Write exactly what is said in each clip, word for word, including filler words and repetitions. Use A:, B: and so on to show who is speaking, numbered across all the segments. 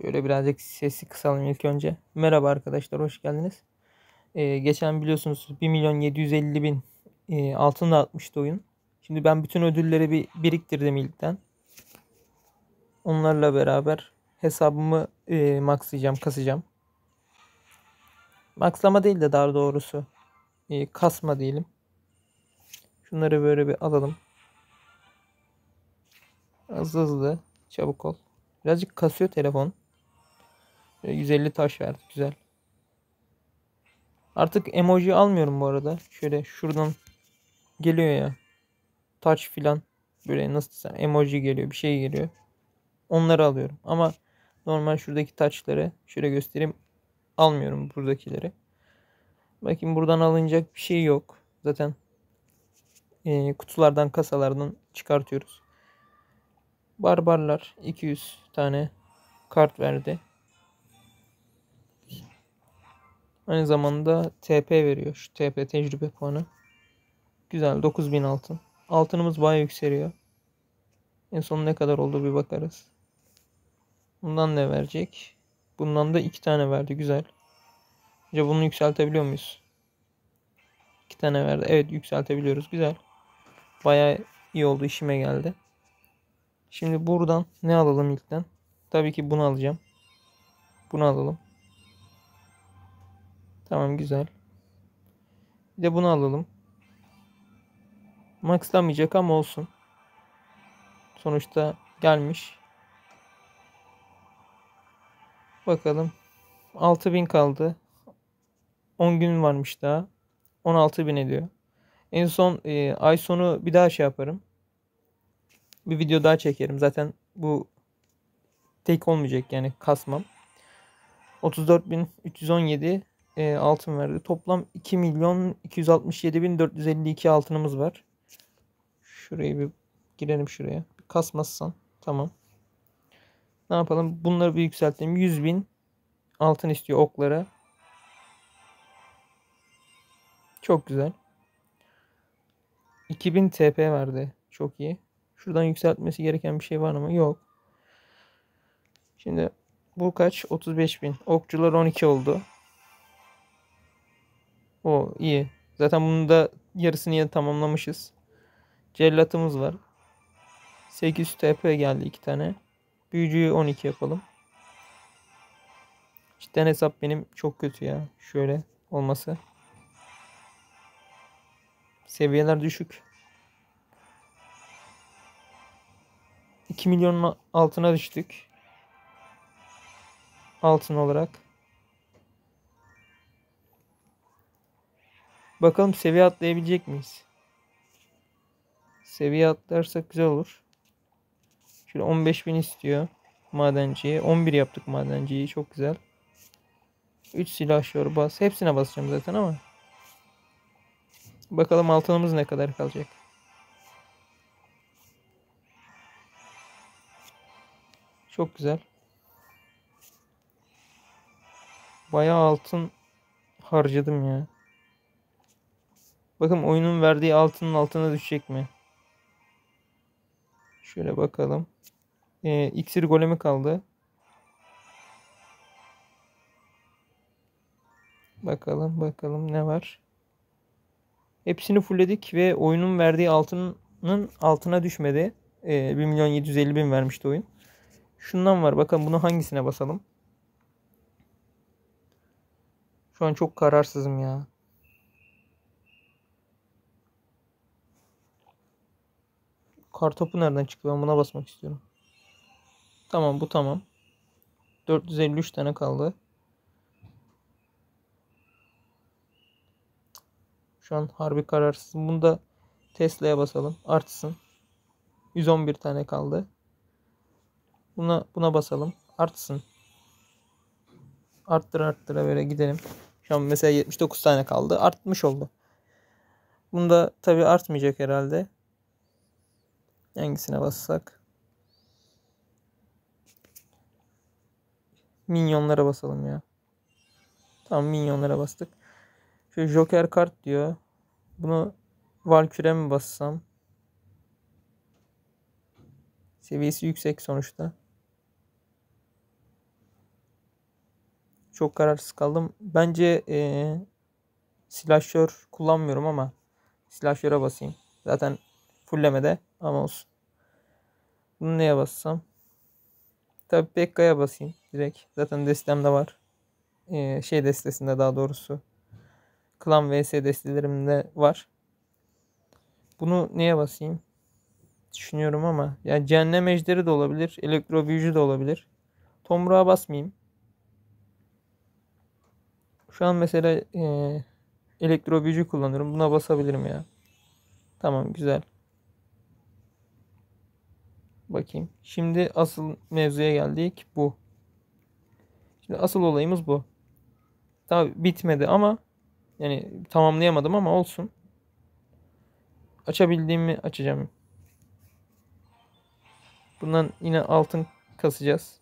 A: Şöyle birazcık sesi kısalım ilk önce. Merhaba arkadaşlar, hoş geldiniz. Ee, geçen biliyorsunuz bir milyon yedi yüz elli bin e, altın dağıtmıştı oyun. Şimdi ben bütün ödülleri bir biriktirdim ilkten. Onlarla beraber hesabımı e, maxlayacağım, kasacağım. Maxlama değil de daha doğrusu e, kasma diyelim. Şunları böyle bir alalım. Hızlı hızlı, çabuk ol. Birazcık kasıyor telefon. Böyle yüz elli taş verdi, güzel. Artık emoji almıyorum bu arada. Şöyle şuradan geliyor ya. Touch filan, böyle nasıl desem, emoji geliyor, bir şey geliyor. Onları alıyorum. Ama normal şuradaki touch'ları şöyle göstereyim, almıyorum buradakileri. Bakayım, buradan alınacak bir şey yok. Zaten e, kutulardan, kasalardan çıkartıyoruz. Barbarlar iki yüz tane kart verdi. Aynı zamanda T P veriyor. Şu T P tecrübe puanı. Güzel, dokuz bin altın. Altınımız bayağı yükseliyor. En son ne kadar oldu bir bakarız. Bundan ne verecek? Bundan da iki tane verdi. Güzel. Acaba bunu yükseltebiliyor muyuz? İki tane verdi. Evet, yükseltebiliyoruz. Güzel. Bayağı iyi oldu. İşime geldi. Şimdi buradan ne alalım ilkten? Tabii ki bunu alacağım. Bunu alalım. Tamam, güzel. Bir de bunu alalım. Maxlamayacak ama olsun. Sonuçta gelmiş. Bakalım. altı bin kaldı. on gün varmış daha. on altı bin ediyor. En son e, ay sonu bir daha şey yaparım. Bir video daha çekerim. Zaten bu tek olmayacak, yani kasmam. otuz dört bin üç yüz on yedi e, altın verdi. Toplam iki milyon iki yüz altmış yedi bin dört yüz elli iki altınımız var. Şurayı bir girelim şuraya. Kasmazsan tamam. Ne yapalım? Bunları bir yükseltelim. yüz bin altın istiyor oklara. Çok güzel. iki bin T P verdi. Çok iyi. Şuradan yükseltmesi gereken bir şey var mı? Yok. Şimdi bu kaç? otuz beş bin. Okçular on iki oldu. O iyi. Zaten bunun da yarısını yine tamamlamışız. Cellatımız var. sekiz yüz T P geldi iki tane. Büyücüyü on iki yapalım. Cidden hesap benim çok kötü ya. Şöyle olması. Seviyeler düşük. iki milyonun altına düştük. Altın olarak. Bakalım seviye atlayabilecek miyiz? Seviye atlarsak güzel olur. Şöyle on beş bin istiyor madenciye. on bir yaptık madenciyi. Çok güzel. üç silahşör bas. Hepsine basacağım zaten ama. Bakalım altınımız ne kadar kalacak. Çok güzel. Bayağı altın harcadım ya. Bakın oyunun verdiği altının altına düşecek mi? Şöyle bakalım. Ee, iksir golemi kaldı. Bakalım bakalım ne var. Hepsini fullledik ve oyunun verdiği altının altına düşmedi. Ee, bir milyon yedi yüz elli bin vermişti oyun. Şundan var. Bakalım bunu hangisine basalım. Şu an çok kararsızım ya. Kartopu nereden çıktı? Ben buna basmak istiyorum. Tamam, bu tamam. dört yüz elli üç tane kaldı. Şu an harbi kararsızım. Bunu da Tesla'ya basalım. Artsın. yüz on bir tane kaldı. Buna buna basalım. Artsın. Arttıra arttıra böyle gidelim. Şu an mesela yetmiş dokuz tane kaldı. Artmış oldu. Bunda tabii artmayacak herhalde. Hangisine bassak? Minyonlara basalım ya. Tamam, minyonlara bastık. Şu Joker kart diyor. Bunu Valküre mi bassam? Seviyesi yüksek sonuçta. çok kararsız kaldım. Bence ee, silahşör kullanmıyorum ama silahşöre basayım. Zaten fullemede ama olsun. Bunu neye bassam? Tabii Pekka'ya basayım direkt. Zaten destemde var. Ee, şey destesinde daha doğrusu. Klan vs destelerimde var. Bunu neye basayım? Düşünüyorum ama. Yani cehennem ejderi de olabilir. Elektro büyücü de olabilir. Tomruğa basmayayım. Şu an mesela e, elektro büyücü kullanıyorum. Buna basabilirim ya. Tamam, güzel. Bakayım. Şimdi asıl mevzuya geldik. Bu. Şimdi asıl olayımız bu. Tabii bitmedi ama yani tamamlayamadım ama olsun. Açabildiğimi açacağım. Bundan yine altın kasacağız.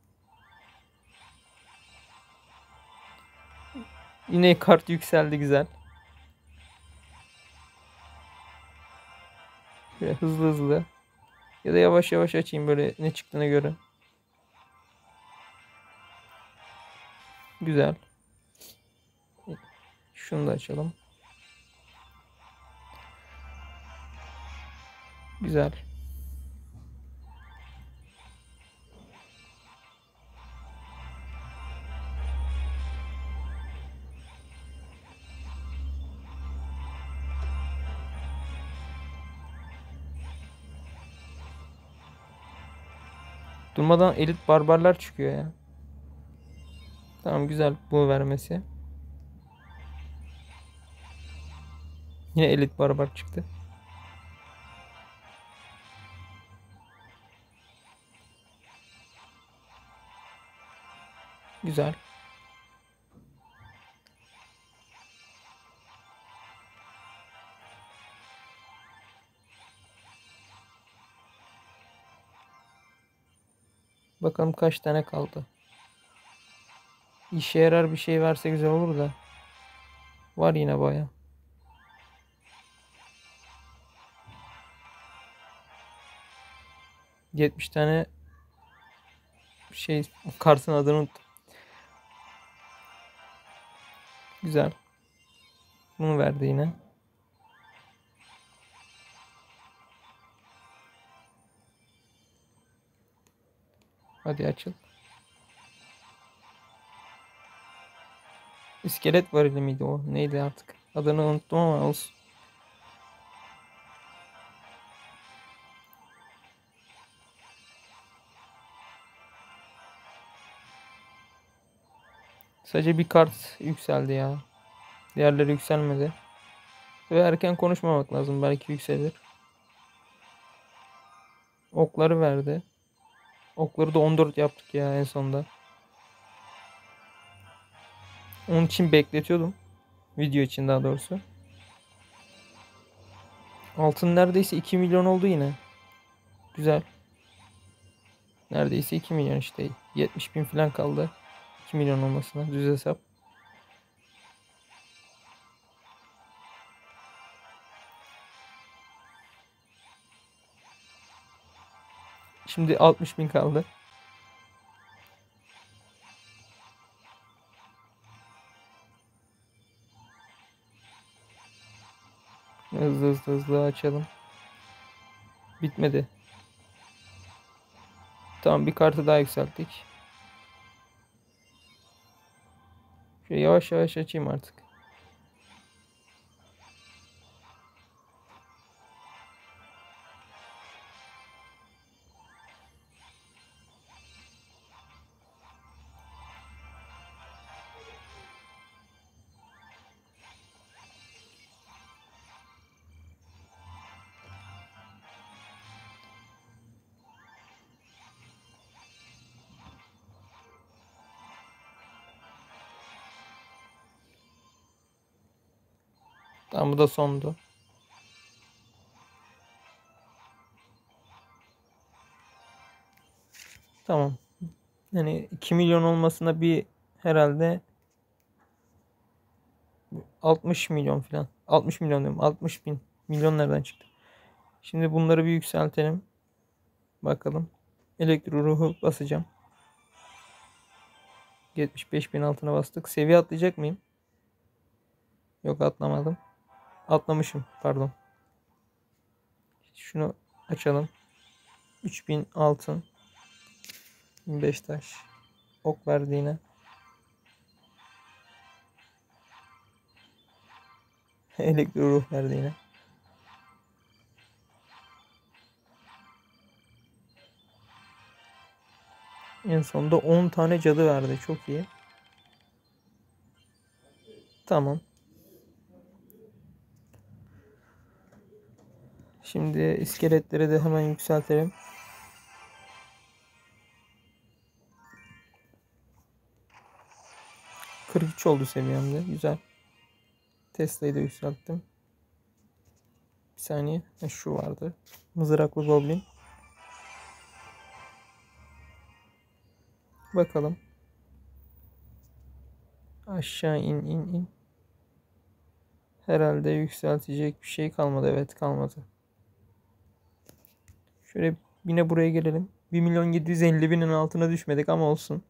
A: Yine kart yükseldi, güzel. Şöyle hızlı hızlı. Ya da yavaş yavaş açayım böyle ne çıktığına göre. Güzel. Şunu da açalım. Güzel. Durmadan elit barbarlar çıkıyor ya. Tamam, güzel bu vermesi. Yine elit barbar çıktı. Güzel. Bakalım kaç tane kaldı. İşe yarar bir şey verse güzel olur da. Var yine baya. yetmiş tane şey, kartın adını unuttum. Güzel. Bunu verdi yine. Hadi açıl. İskelet varili miydi o? Neydi artık? Adını unuttum ama olsun. Sadece bir kart yükseldi ya. Diğerleri yükselmedi. Ve erken konuşmamak lazım. Belki yükselir. Okları verdi. Okları da on dört yaptık ya en sonunda. Onun için bekletiyordum. Video için daha doğrusu. Altın neredeyse iki milyon oldu yine. Güzel. Neredeyse iki milyon işte. yetmiş bin falan kaldı. iki milyon olmasına düz hesap. Şimdi altmış bin kaldı. Hızlı hızlı hızlı açalım. Bitmedi. Tamam, bir kartı daha yükselttik. Şöyle yavaş yavaş açayım artık. Tamam, bu da sondu. Tamam. Yani iki milyon olmasına bir herhalde altmış milyon falan. altmış milyon diyorum. altmış bin. Milyon nereden çıktı? Şimdi bunları bir yükseltelim. Bakalım. Elektro ruhu basacağım. yetmiş beş bin altına bastık. Seviye atlayacak mıyım? Yok, atlamadım. Atlamışım, pardon. Şunu açalım. üç bin altın. beş taş. Ok verdi yine. Elektro ruh verdi yine. En sonunda on tane cadı verdi. Çok iyi. Tamam. Şimdi iskeletleri de hemen yükseltelim. kırk üç oldu seviyemde. Güzel. Tesla'yı da yükselttim. Bir saniye. Ha, şu vardı. Mızraklı goblin. Bakalım. Aşağı in in in. Herhalde yükseltecek bir şey kalmadı. Evet, kalmadı. Şöyle yine buraya gelelim. bir milyon yedi yüz elli binin altına düşmedik ama olsun.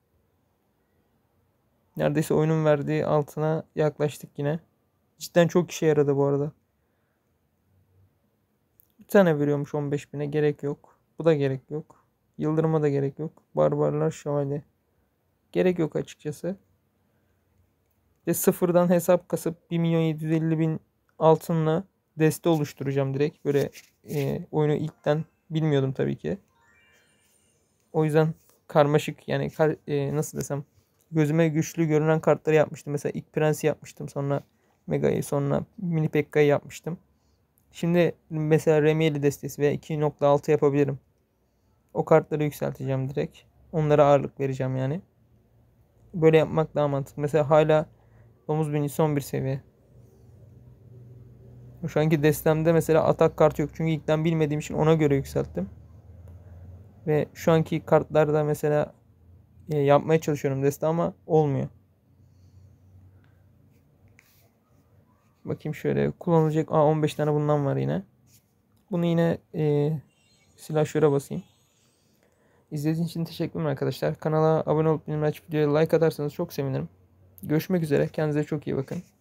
A: Neredeyse oyunun verdiği altına yaklaştık yine. Cidden çok işe yaradı bu arada. Bir tane veriyormuş on beş bine, gerek yok. Bu da gerek yok. Yıldırıma da gerek yok. Barbarlar şövalye. Gerek yok açıkçası. Ve sıfırdan hesap kasıp bir milyon yedi yüz elli bin altınla deste oluşturacağım direkt. Böyle e, oyunu ilkten bilmiyordum tabii ki. O yüzden karmaşık, yani kar, e, nasıl desem, gözüme güçlü görünen kartları yapmıştım. Mesela ilk Prens'i yapmıştım. Sonra Mega'yı, sonra Mini Pekka'yı yapmıştım. Şimdi mesela Remieli destesi veya iki nokta altı yapabilirim. O kartları yükselteceğim direkt. Onlara ağırlık vereceğim yani. Böyle yapmak daha mantıklı. Mesela hala domuz binisi on bir seviye. Şu anki destemde mesela atak kartı yok. Çünkü ilkten bilmediğim için ona göre yükselttim. Ve şu anki kartlarda mesela e, yapmaya çalışıyorum deste ama olmuyor. Bakayım şöyle kullanılacak. Aa, on beş tane bundan var yine. Bunu yine e, silahşöre basayım. İzlediğiniz için teşekkürler arkadaşlar. Kanala abone olup bildirim açıp videoya like atarsanız çok sevinirim. Görüşmek üzere. Kendinize çok iyi bakın.